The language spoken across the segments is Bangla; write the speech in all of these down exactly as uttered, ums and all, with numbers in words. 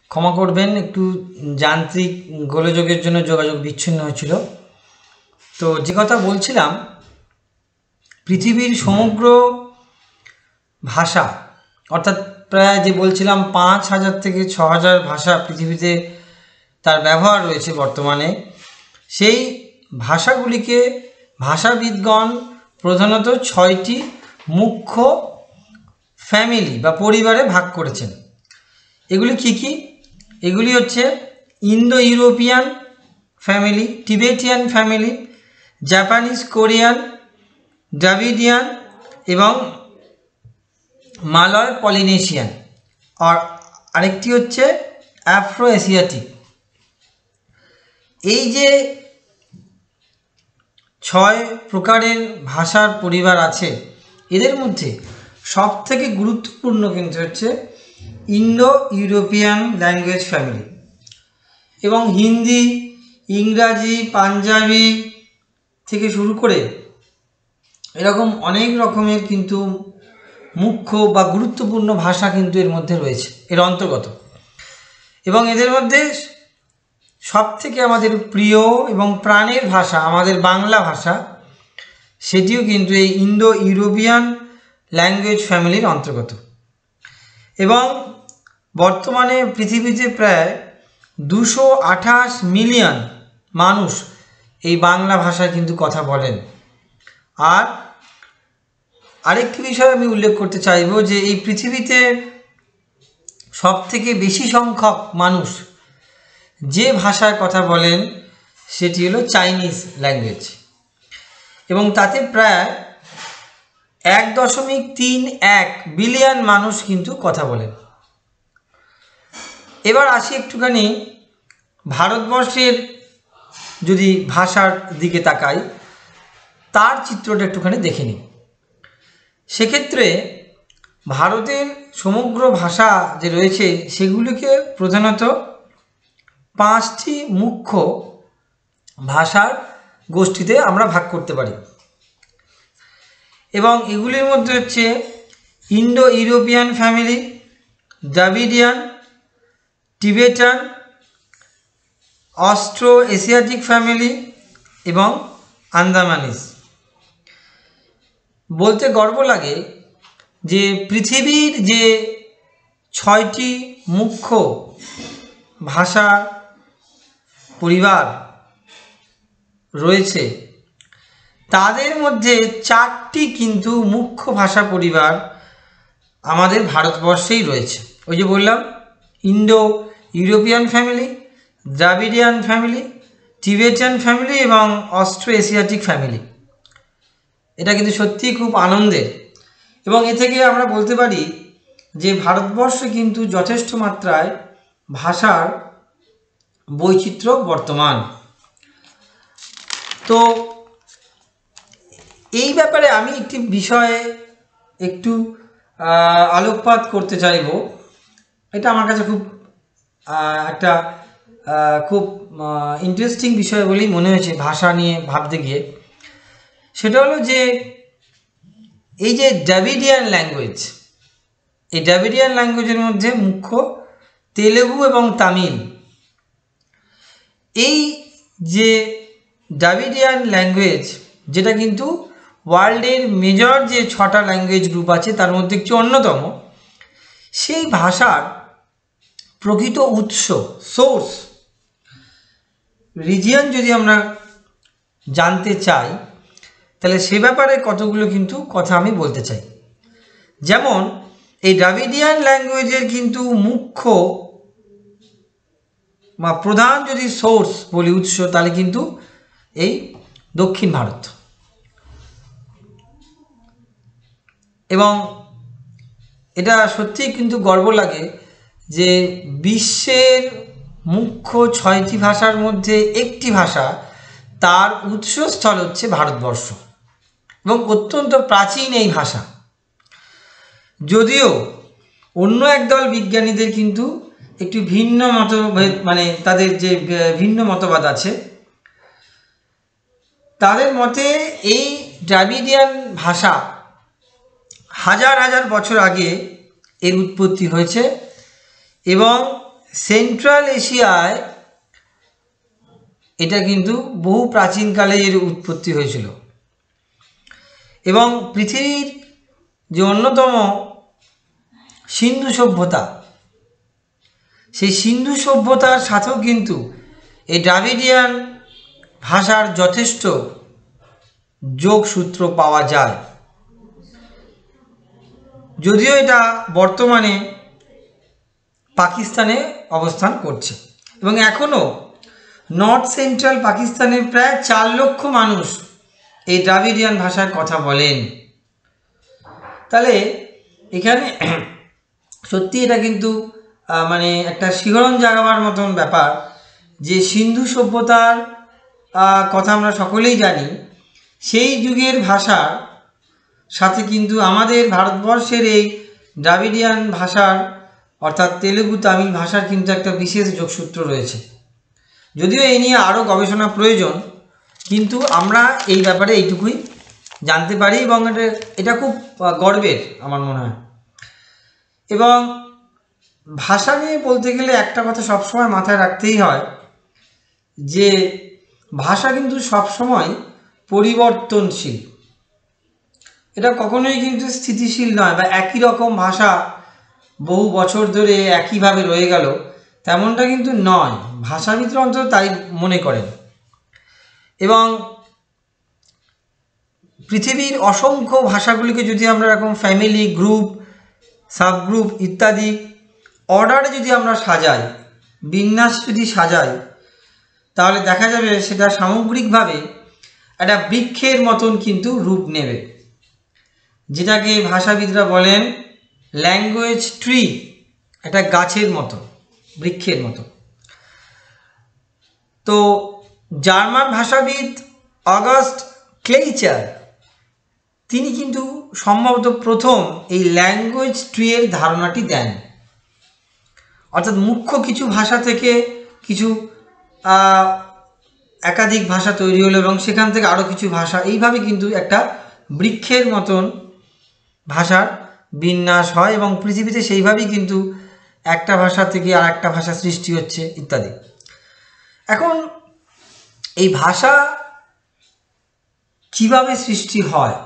ক্ষমা করবেন, একটু যান্ত্রিক গোলযোগের জন্য যোগাযোগ বিচ্ছিন্ন হয়েছিল। তো যে কথা বলছিলাম, পৃথিবীর সমগ্র ভাষা অর্থাৎ প্রায় যে বলছিলাম পাঁচ হাজার থেকে ছ হাজার ভাষা পৃথিবীতে তার ব্যবহার রয়েছে বর্তমানে। সেই ভাষাগুলিকে ভাষাবিদগণ প্রধানত ছয়টি মুখ্য ফ্যামিলি বা পরিবারে ভাগ করেছেন। এগুলি কি কি? এগুলি হচ্ছে Indo European family, Tibetan family, Japanese Korean, Dravidian এবং মালয় পলিনেশিয়ান, আর আরেকটি হচ্ছে আফ্রো এশিয়াটিক। এই যে ছয় প্রকারের ভাষার পরিবার আছে, এদের মধ্যে সবথেকে গুরুত্বপূর্ণ কিন্তু হচ্ছে ইন্দো ইউরোপিয়ান ল্যাঙ্গুয়েজ ফ্যামিলি। এবং হিন্দি, ইংরাজি, পাঞ্জাবি থেকে শুরু করে এরকম অনেক রকমের কিন্তু মুখ্য বা গুরুত্বপূর্ণ ভাষা কিন্তু এর মধ্যে রয়েছে, এর অন্তর্গত। এবং এদের মধ্যে সবথেকে আমাদের প্রিয় এবং প্রাণের ভাষা আমাদের বাংলা ভাষা, সেটিও কিন্তু এই ইন্দো ইউরোপিয়ান ল্যাঙ্গুয়েজ ফ্যামিলির অন্তর্গত। এবং বর্তমানে পৃথিবীতে প্রায় দুশো আঠাশ মিলিয়ন মানুষ এই বাংলা ভাষায় কিন্তু কথা বলেন। আর আরেকটি বিষয় আমি উল্লেখ করতে চাইব যে এই পৃথিবীতে সবথেকে বেশি সংখ্যক মানুষ যে ভাষায় কথা বলেন সেটি হলো চাইনিজ ল্যাঙ্গুয়েজ, এবং তাতে প্রায় এক দশমিক তিন এক বিলিয়ন মানুষ কিন্তু কথা বলেন। এবার আসি একটুখানি ভারতবর্ষের যদি ভাষার দিকে তাকাই, তার চিত্রটা একটুখানি দেখে নিই। সেক্ষেত্রে ভারতের সমগ্র ভাষা যে রয়েছে সেগুলিকে প্রধানত পাঁচটি মুখ্য ভাষার গোষ্ঠীতে আমরা ভাগ করতে পারি। এবং এগুলির মধ্যে হচ্ছে Indo European family, Dravidian, Tibetan, Austro Asiatic family এবং আন্দামানিজ। বলতে গর্ব লাগে যে পৃথিবীর যে ছয়টি মুখ্য ভাষা পরিবার রয়েছে তাদের মধ্যে চারটি কিন্তু মুখ্য ভাষা পরিবার আমাদের ভারতবর্ষেই রয়েছে। ওই যে বললাম, Indo European family, Dravidian family, Tibetan family এবং অস্ট্রো এশিয়াটিক ফ্যামিলি। এটা কিন্তু সত্যিই খুব আনন্দের। এবং এ থেকে আমরা বলতে পারি যে ভারতবর্ষে কিন্তু যথেষ্ট মাত্রায় ভাষার বৈচিত্র্য বর্তমান। তো এই ব্যাপারে আমি একটি বিষয়ে একটু আলোকপাত করতে চাইব। এটা আমার কাছে খুব একটা খুব ইন্টারেস্টিং বিষয় বলেই মনে হয়েছে ভাষা নিয়ে ভাবতে গিয়ে। সেটা হলো যে এই যে দ্রাবিডিয়ান ল্যাঙ্গুয়েজ, এই দ্রাবিডিয়ান ল্যাঙ্গুয়েজের মধ্যে মুখ্য তেলেগু এবং তামিল। এই যে দ্রাবিডিয়ান ল্যাঙ্গুয়েজ, যেটা কিন্তু ওয়ার্ল্ডের মেজর যে ছটা ল্যাঙ্গুয়েজ গ্রুপ আছে তার মধ্যে একটি অন্যতম, সেই ভাষার প্রকৃত উৎস, সোর্স, রিজিয়ন যদি আমরা জানতে চাই তাহলে সে ব্যাপারে কতগুলো কিন্তু কথা আমি বলতে চাই। যেমন এই দ্রাবিডিয়ান ল্যাঙ্গুয়েজের কিন্তু মুখ্য বা প্রধান যদি সোর্স বলি, উৎস, তাহলে কিন্তু এই দক্ষিণ ভারত। এবং এটা সত্যিই কিন্তু গর্ব লাগে যে বিশ্বের মুখ্য ছয়টি ভাষার মধ্যে একটি ভাষা, তার উৎসস্থল হচ্ছে ভারতবর্ষ এবং অত্যন্ত প্রাচীন এই ভাষা। যদিও অন্য একদল বিজ্ঞানীদের কিন্তু একটু ভিন্ন মত, মানে তাদের যে ভিন্ন মতবাদ আছে, তাদের মতে এই দ্রাবিডিয়ান ভাষা হাজার হাজার বছর আগে এর উৎপত্তি হয়েছে এবং সেন্ট্রাল এশিয়ায় এটা কিন্তু বহু প্রাচীনকালে এর উৎপত্তি হয়েছিল এবং পৃথিবীর যে অন্যতম সিন্ধু সভ্যতা, সেই সিন্ধু সভ্যতার সাথেও কিন্তু এই দ্রাবিডিয়ান ভাষার যথেষ্ট যোগসূত্র পাওয়া যায়। যদিও এটা বর্তমানে পাকিস্তানে অবস্থান করছে এবং এখনও নর্থ সেন্ট্রাল পাকিস্তানের প্রায় চার লক্ষ মানুষ এই দ্রাবিডিয়ান ভাষায় কথা বলেন। তাহলে এখানে সত্যি এটা কিন্তু মানে একটা শিহরণ জাগাবার মতন ব্যাপার যে সিন্ধু সভ্যতার কথা আমরা সকলেই জানি, সেই যুগের ভাষার সাথে কিন্তু আমাদের ভারতবর্ষের এই দ্রাবিডিয়ান ভাষার অর্থাৎ তেলুগু তামিল ভাষার কিন্তু একটা বিশেষ যোগসূত্র রয়েছে। যদিও এই নিয়ে আরও গবেষণা প্রয়োজন, কিন্তু আমরা এই ব্যাপারে এইটুকুই জানতে পারি এবং এটা এটা খুব গর্বের আমার মনে হয়। এবং ভাষা নিয়ে বলতে গেলে একটা কথা সবসময় মাথায় রাখতেই হয় যে ভাষা কিন্তু সবসময় পরিবর্তনশীল, এটা কখনোই কিন্তু স্থিতিশীল নয় বা একই রকম ভাষা বহু বছর ধরে একইভাবে রয়ে গেল তেমনটা কিন্তু নয়, ভাষাবিদরা অন্তত তাই মনে করেন। এবং পৃথিবীর অসংখ্য ভাষাগুলিকে যদি আমরা এরকম ফ্যামিলি, গ্রুপ, সাবগ্রুপ ইত্যাদি অর্ডারে যদি আমরা সাজাই, বিন্যাস যদি সাজাই, তাহলে দেখা যাবে সেটা সামগ্রিকভাবে একটা বৃক্ষের মতন কিন্তু রূপ নেবে, যেটাকে ভাষাবিদরা বলেন ল্যাঙ্গুয়েজ ট্রি, একটা গাছের মতো, বৃক্ষের মতো। তো জার্মান ভাষাবিদ অগাস্ট ক্লেইচার তিনি কিন্তু সম্ভবত প্রথম এই ল্যাঙ্গুয়েজ ট্রি এর ধারণাটি দেন, অর্থাৎ মুখ্য কিছু ভাষা থেকে কিছু একাধিক ভাষা তৈরি হলো এবং সেখান থেকে আরও কিছু ভাষা, এইভাবে কিন্তু একটা বৃক্ষের মতন ভাষার বিন্যাস হয় এবং পৃথিবীতে সেইভাবেই কিন্তু একটা ভাষা থেকে আর একটা ভাষা সৃষ্টি হচ্ছে ইত্যাদি। এখন এই ভাষা কিভাবে সৃষ্টি হয়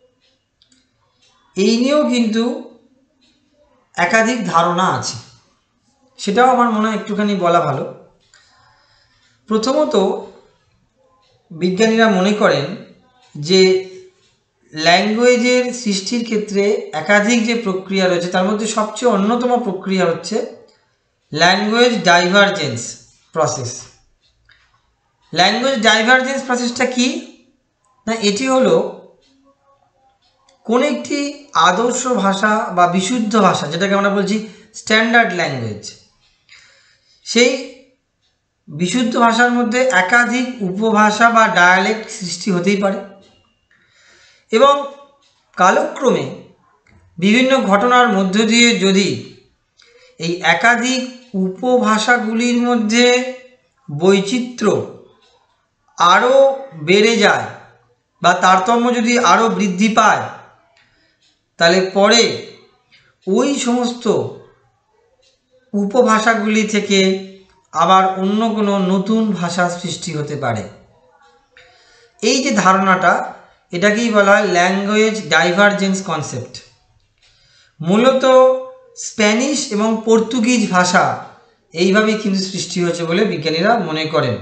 এই নিয়েও কিন্তু একাধিক ধারণা আছে, সেটাও আমার মনে হয় একটুখানি বলা ভালো। প্রথমত বিজ্ঞানীরা মনে করেন যে ল্যাঙ্গুয়েজের সৃষ্টির ক্ষেত্রে একাধিক যে প্রক্রিয়া রয়েছে তার মধ্যে সবচেয়ে অন্যতম প্রক্রিয়া হচ্ছে language divergence process. Language divergence প্রসেসটা কি না, এটি হলো কোন একটি আদর্শ ভাষা বা বিশুদ্ধ ভাষা, যেটাকে আমরা বলছি স্ট্যান্ডার্ড ল্যাঙ্গুয়েজ, সেই বিশুদ্ধ ভাষার মধ্যে একাধিক উপভাষা বা ডায়ালেক্ট সৃষ্টি হতেই পারে এবং কালক্রমে বিভিন্ন ঘটনার মধ্য দিয়ে যদি এই একাধিক উপভাষাগুলির মধ্যে বৈচিত্র্য আরও বেড়ে যায় বা তারতম্য যদি আরও বৃদ্ধি পায়, তাহলে পরে ওই সমস্ত উপভাষাগুলি থেকে আবার অন্য কোনো নতুন ভাষা সৃষ্টি হতে পারে। এই যে ধারণাটা, এটাকেই বলা হয় ল্যাঙ্গুয়েজ ডাইভারজেন্স কনসেপ্ট। মূলত স্প্যানিশ এবং পর্তুগিজ ভাষা এইভাবেই কিন্তু সৃষ্টি হয়েছে বলে বিজ্ঞানীরা মনে করেন।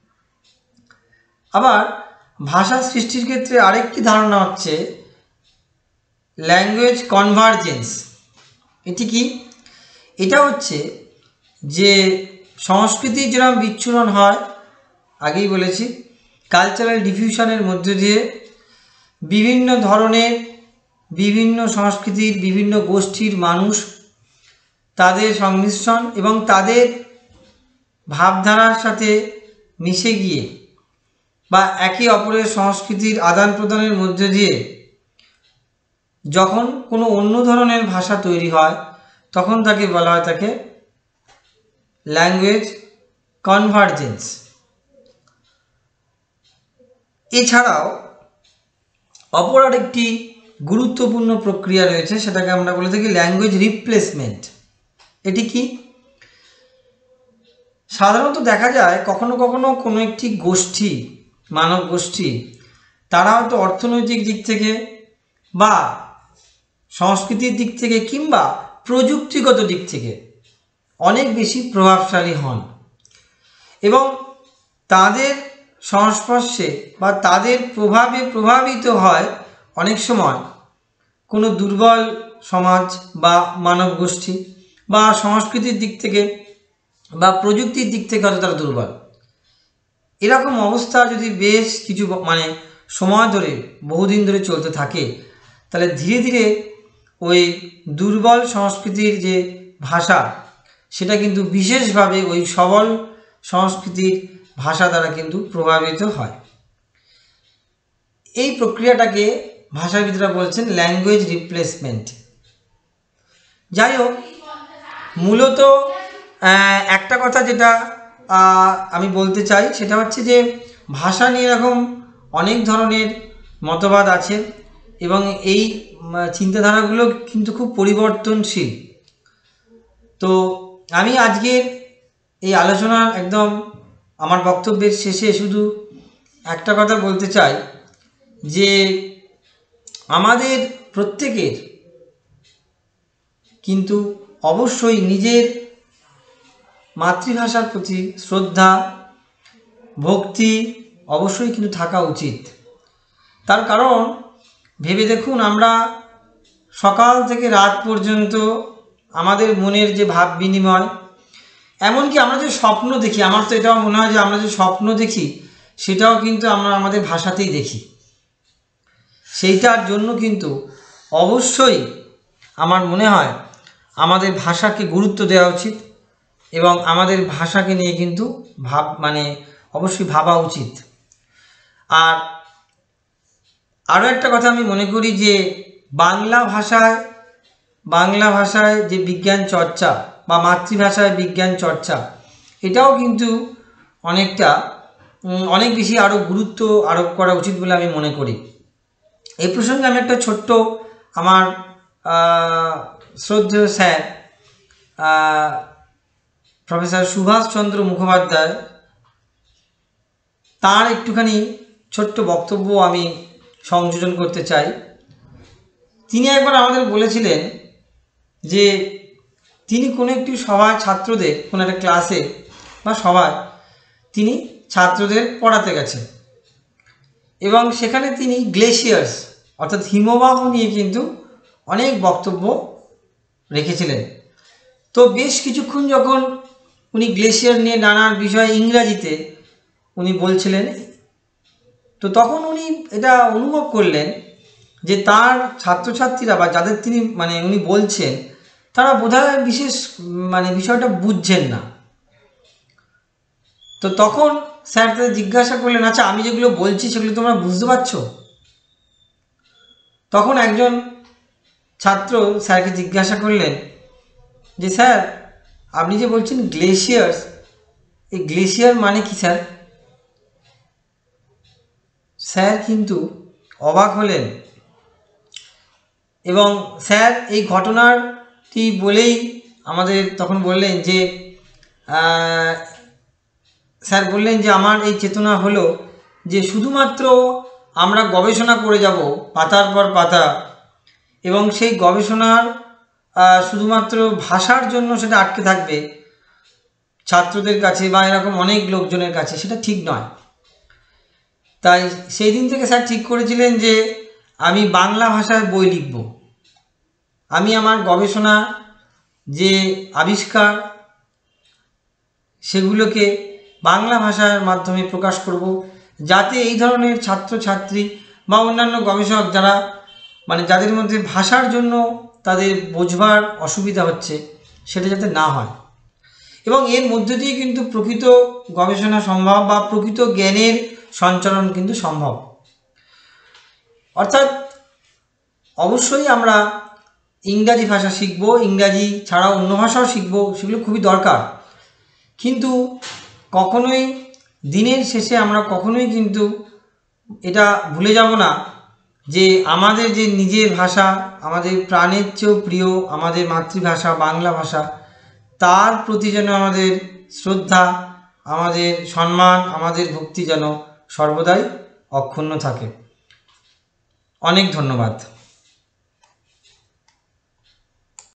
আবার ভাষা সৃষ্টির ক্ষেত্রে আরেকটি ধারণা হচ্ছে ল্যাঙ্গুয়েজ কনভার্জেন্স। এটি কি? এটা হচ্ছে যে সংস্কৃতির যেরকম বিচ্ছুরণ হয়, আগেই বলেছি, কালচারাল ডিফিউশনের মধ্যে দিয়ে বিভিন্ন ধরনের বিভিন্ন সংস্কৃতির বিভিন্ন গোষ্ঠীর মানুষ তাদের সংমিশ্রণ এবং তাদের ভাবধারার সাথে মিশে গিয়ে বা একে অপরের সংস্কৃতির আদান প্রদানের মধ্যে দিয়ে যখন কোনো অন্য ধরনের ভাষা তৈরি হয় তখন তাকে বলা হয় তাকে ল্যাঙ্গুয়েজ কনভার্জেন্স। এছাড়াও অপর আরেকটি গুরুত্বপূর্ণ প্রক্রিয়া রয়েছে, সেটাকে আমরা বলে থাকি ল্যাঙ্গুয়েজ রিপ্লেসমেন্ট। এটি কি সাধারণত দেখা যায় কখনো কখনো কোনো একটি গোষ্ঠী, মানব গোষ্ঠী, তারা হয়তো অর্থনৈতিক দিক থেকে বা সংস্কৃতির দিক থেকে কিংবা প্রযুক্তিগত দিক থেকে অনেক বেশি প্রভাবশালী হন এবং তাদের সংস্পর্শে বা তাদের প্রভাবে প্রভাবিত হয় অনেক সময় কোনো দুর্বল সমাজ বা মানব গোষ্ঠী, বা সংস্কৃতির দিক থেকে বা প্রযুক্তির দিক থেকে হয়তো তারা দুর্বল। এরকম অবস্থা যদি বেশ কিছু মানে সময় ধরে, বহুদিন ধরে চলতে থাকে, তাহলে ধীরে ধীরে ওই দুর্বল সংস্কৃতির যে ভাষা, সেটা কিন্তু বিশেষভাবে ওই সবল সংস্কৃতির ভাষা দ্বারা কিন্তু প্রভাবিত হয়। এই প্রক্রিয়াটাকে ভাষাবিদরা বলছেন ল্যাঙ্গুয়েজ রিপ্লেসমেন্ট। যাই হোক, মূলত একটা কথা যেটা আমি বলতে চাই সেটা হচ্ছে যে ভাষা নিয়ে এরকম অনেক ধরনের মতবাদ আছে এবং এই চিন্তাধারাগুলো কিন্তু খুব পরিবর্তনশীল। তো আমি আজকের এই আলোচনার একদম আমার বক্তব্যের শেষে শুধু একটা কথা বলতে চাই যে আমাদের প্রত্যেকের কিন্তু অবশ্যই নিজের মাতৃভাষার প্রতি শ্রদ্ধা, ভক্তি অবশ্যই কিন্তু থাকা উচিত। তার কারণ ভেবে দেখুন, আমরা সকাল থেকে রাত পর্যন্ত আমাদের মনের যে ভাব বিনিময়, এমনকি আমরা যে স্বপ্ন দেখি, আমার তো এটাও মনে হয় যে আমরা যে স্বপ্ন দেখি সেটাও কিন্তু আমরা আমাদের ভাষাতেই দেখি। সেইটার জন্য কিন্তু অবশ্যই আমার মনে হয় আমাদের ভাষাকে গুরুত্ব দেওয়া উচিত এবং আমাদের ভাষাকে নিয়ে কিন্তু ভাব মানে অবশ্যই ভাবা উচিত। আর আরও একটা কথা আমি মনে করি যে বাংলা ভাষায় বাংলা ভাষায় যে বিজ্ঞান চর্চা বা মাতৃভাষায় বিজ্ঞান চর্চা, এটাও কিন্তু অনেকটা অনেক বেশি আরও গুরুত্ব আরোপ করা উচিত বলে আমি মনে করি। এই প্রসঙ্গে আমি একটা ছোট্ট আমার শ্রদ্ধেয় স্যার প্রফেসর সুভাষচন্দ্র মুখোপাধ্যায়, তার একটুখানি ছোট্ট বক্তব্য আমি সংযোজন করতে চাই। তিনি একবার আমাদের বলেছিলেন যে তিনি কোনো একটি সভায় ছাত্রদের, কোনো একটা ক্লাসে বা সভায় তিনি ছাত্রদের পড়াতে গেছেন এবং সেখানে তিনি গ্লেশিয়ার্স অর্থাৎ হিমবাহ নিয়ে কিন্তু অনেক বক্তব্য রেখেছিলেন। তো বেশ কিছুক্ষণ যখন উনি গ্লেশিয়ার নিয়ে নানান বিষয় ইংরাজিতে উনি বলছিলেন, তো তখন উনি এটা অনুভব করলেন যে তার ছাত্রছাত্রীরা বা যাদের তিনি মানে উনি বলছেন, তারা বোধহয় বিশেষ মানে বিষয়টা বুঝছেন না। তো তখন স্যার তাদের জিজ্ঞাসা করলেন, আচ্ছা আমি যেগুলো বলছি সেগুলো তোমরা বুঝতে পারছো? তখন একজন ছাত্র স্যারকে জিজ্ঞাসা করলেন যে স্যার আপনি যে বলছেন গ্লেশিয়ার্স, এই গ্লেশিয়ার মানে কি স্যার? স্যার কিন্তু অবাক হলেন এবং স্যার এই ঘটনাটি বলেই আমাদের তখন বললেন যে স্যার বললেন যে আমার এই চেতনা হলো যে শুধুমাত্র আমরা গবেষণা করে যাব পাতার পর পাতা এবং সেই গবেষণার শুধুমাত্র ভাষার জন্য সেটা আটকে থাকবে ছাত্রদের কাছে বা এরকম অনেক লোকজনের কাছে, সেটা ঠিক নয়। তাই সেই দিন থেকে স্যার ঠিক করেছিলেন যে আমি বাংলা ভাষায় বই লিখব, আমি আমার গবেষণা যে আবিষ্কার সেগুলোকে বাংলা ভাষার মাধ্যমে প্রকাশ করব, যাতে এই ধরনের ছাত্রছাত্রী বা অন্যান্য গবেষক যারা মানে যাদের মধ্যে ভাষার জন্য তাদের বোঝবার অসুবিধা হচ্ছে সেটা যাতে না হয় এবং এর মধ্যে দিয়ে কিন্তু প্রকৃত গবেষণা সম্ভব বা প্রকৃত জ্ঞানের সঞ্চালন কিন্তু সম্ভব। অর্থাৎ অবশ্যই আমরা ইংরাজি ভাষা শিখব, ইংরাজি ছাড়াও অন্য ভাষাও শিখব, সেগুলো খুবই দরকার। কিন্তু কখনোই দিনের শেষে আমরা কখনোই কিন্তু এটা ভুলে যাব না যে আমাদের যে নিজের ভাষা, আমাদের প্রাণের চেয়েও প্রিয় আমাদের মাতৃভাষা বাংলা ভাষা, তার প্রতি যেন আমাদের শ্রদ্ধা, আমাদের সম্মান, আমাদের ভক্তি যেন সর্বদাই অক্ষুণ্ণ থাকে। অনেক ধন্যবাদ।